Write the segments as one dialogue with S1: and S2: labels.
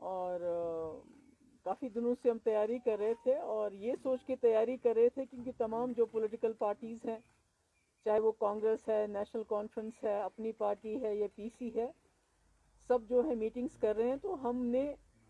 S1: اور کافی دنوں سے ہم تیاری کر رہے تھے اور یہ سوچ کے تیاری کر رہے تھے کیونکہ تمام جو پولیٹیکل پارٹیز ہیں، چاہے وہ کانگریس ہے، نیشنل کانفرنس ہے، اپنی پارٹی ہے یا پی سی ہے، سب جو ہے میٹنگز کر رہے ہیں. تو ہم نے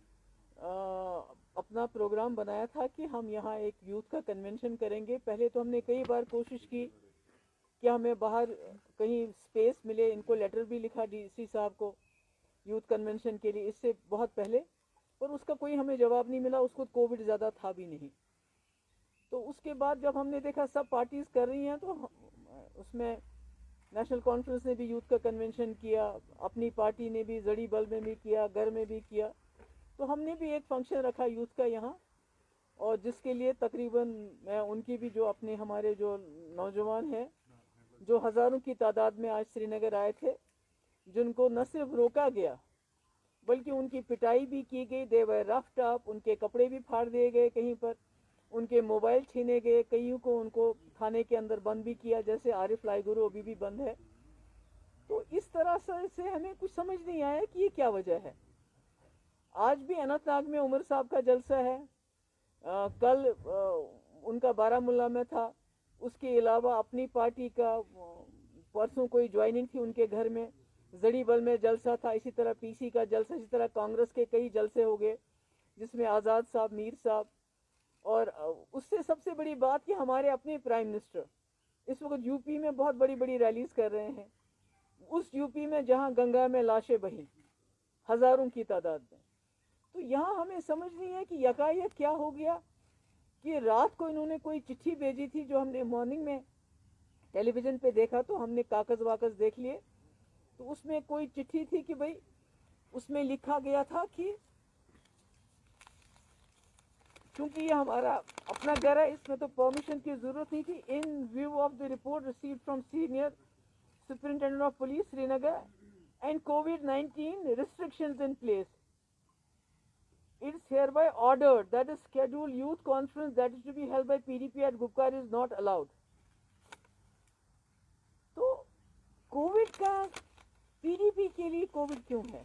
S1: اپنا پروگرام بنایا تھا کہ ہم یہاں ایک یوتھ کا کنونشن کریں گے. پہلے تو ہم نے کئی بار کوشش کی کہ ہمیں باہر کہیں اسپیس ملے. ان کو لیٹر بھی لکھا ڈی سی صاحب کو یوتھ کنونشن کے لیے، اس سے بہت پہلے، پر اس کا کوئی ہمیں جواب نہیں ملا. اس کو کووڈ زیادہ تھا بھی نہیں. تو اس کے بعد جب ہم نے دیکھا سب پارٹیز کر رہی ہیں، تو اس میں نیشنل کانفرنس نے بھی یوتھ کا کنونشن کیا، اپنی پارٹی نے بھی زڑی بل میں بھی کیا، گھر میں بھی کیا. تو ہم نے بھی ایک فنکشن رکھا یوتھ کا یہاں، اور جس کے لیے تقریباً میں ان کی بھی جو اپنے ہمارے جو نوجوان ہیں، جو ہزاروں کی تعداد میں آج سری نگر آئے تھے، جن کو نہ صرف روکا گیا بلکہ ان کی پٹائی بھی کی گئی. دے ور رفڈ اپ، ان کے کپڑے بھی پھاڑ دیے گئے، کہیں پر ان کے موبائل چھینے گئے، کئیوں کو ان کو تھانے کے اندر بند بھی کیا، جیسے عارف لائے گرو ابھی بھی بند ہے. تو اس طرح سے ہمیں کچھ سمجھ نہیں آیا کہ یہ کیا وجہ ہے. آج بھی اننت ناگ میں عمر صاحب کا جلسہ ہے، کل ان کا بارہ مولہ میں تھا. اس کے علاوہ اپنی پارٹی کا پرسوں کوئی جوائننگ تھی ان کے گھر میں، زڑی بل میں جلسہ تھا. اسی طرح پی سی کا جلسہ، اسی طرح کانگریس کے کئی جلسے ہو گئے جس میں آزاد صاحب، میر صاحب. اور اس سے سب سے بڑی بات کہ ہمارے اپنے پرائم منسٹر اس وقت یو پی میں بہت بڑی بڑی ریلیز کر رہے ہیں. اس یو پی میں جہاں گنگا میں لاشیں بہیں ہزاروں کی تعداد میں. تو یہاں ہمیں سمجھ نہیں ہے کہ یکایک کیا ہو گیا کہ رات کو انہوں نے کوئی چٹھی بھیجی تھی، جو ہم نے مارننگ میں ٹیلی ویژن پہ دیکھا تو ہم نے کاغذ واغذ دیکھ لیے. تو اس میں کوئی چٹھی تھی کہ بھائی اس میں لکھا گیا تھا کہ چونکہ یہ ہمارا اپنا گھر ہے، اس میں تو پرمیشن کی ضرورت نہیں تھی. In view of the report received from senior superintendent of police Srinagar and COVID-19 restrictions in place, it's hereby ordered that a scheduled youth conference that is to be held by PDP at Gupkar is not allowed. تو covid کا P D P کے لیے Covid کیوں ہے؟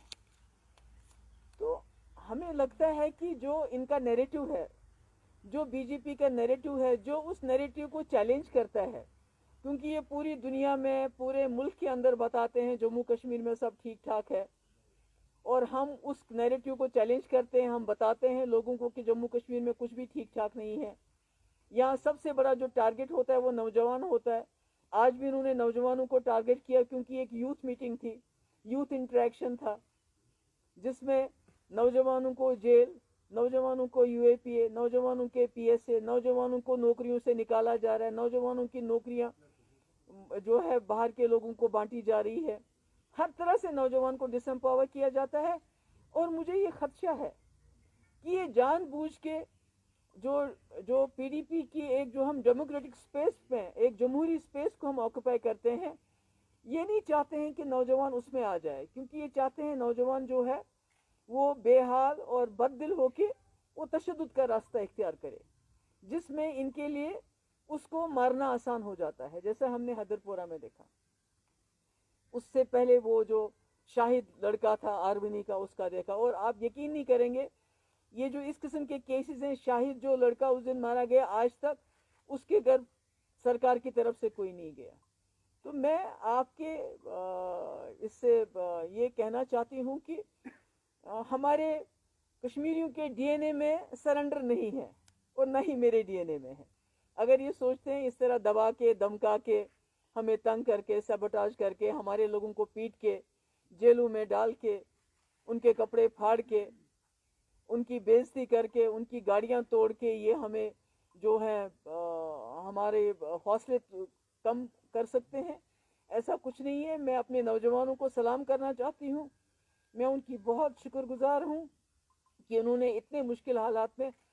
S1: تو ہمیں لگتا ہے کہ جو ان کا نیریٹو ہے، جو بی جے پی کا نیریٹو ہے، جو اس نیریٹو کو چیلنج کرتا ہے، کیونکہ یہ پوری دنیا میں، پورے ملک کے اندر بتاتے ہیں جموں کشمیر میں سب ٹھیک ٹھاک ہے، اور ہم اس نیریٹو کو چیلنج کرتے ہیں. ہم بتاتے ہیں لوگوں کو کہ جموں کشمیر میں کچھ بھی ٹھیک ٹھاک نہیں ہے. یہاں سب سے بڑا جو ٹارگٹ ہوتا ہے وہ نوجوان ہوتا ہے. آج بھی انہوں نے نوجوانوں کو ٹارگٹ کیا کیونکہ ایک یوتھ میٹنگ تھی، یوتھ انٹریکشن تھا، جس میں نوجوانوں کو جیل، نوجوانوں کو یو اے پی اے، نوجوانوں کے پی ایس اے، نوجوانوں کو نوکریوں سے نکالا جا رہا ہے، نوجوانوں کی نوکریاں جو ہے باہر کے لوگوں کو بانٹی جا رہی ہے. ہر طرح سے نوجوان کو ڈس امپاور کیا جاتا ہے. اور مجھے یہ خدشہ ہے کہ یہ جان بوجھ کے جو پی ڈی پی کی ایک جو ہم ڈیموکریٹک سپیس میں، ایک جمہوری سپیس کو ہم آکوپائی کرتے ہیں، یہ نہیں چاہتے ہیں کہ نوجوان اس میں آ جائے، کیونکہ یہ چاہتے ہیں نوجوان جو ہے وہ بے حال اور بد دل ہو کے وہ تشدد کا راستہ اختیار کرے، جس میں ان کے لیے اس کو مارنا آسان ہو جاتا ہے، جیسا ہم نے حیدر پورہ میں دیکھا. اس سے پہلے وہ جو شاہد لڑکا تھا آرمینی کا، اس کا دیکھا. اور آپ یقین نہیں کریں گے، یہ جو اس قسم کے کیسز ہیں، شاہد جو لڑکا اس دن مارا گیا، آج تک اس کے گھر سرکار کی طرف سے کوئی نہیں گیا. تو میں آپ کے اس سے یہ کہنا چاہتی ہوں کہ ہمارے کشمیریوں کے ڈی این اے میں سرنڈر نہیں ہے، اور نہ ہی میرے ڈی این اے میں ہے. اگر یہ سوچتے ہیں اس طرح دبا کے، دمکا کے، ہمیں تنگ کر کے، سیبوٹاج کر کے، ہمارے لوگوں کو پیٹ کے، جیلوں میں ڈال کے، ان کے کپڑے پھاڑ کے، ان کی بے عزتی کر کے، ان کی گاڑیاں توڑ کے، یہ ہمیں جو ہے ہمارے حوصلے کم کر سکتے ہیں، ایسا کچھ نہیں ہے. میں اپنے نوجوانوں کو سلام کرنا چاہتی ہوں. میں ان کی بہت شکر گزار ہوں کہ انہوں نے اتنے مشکل حالات میں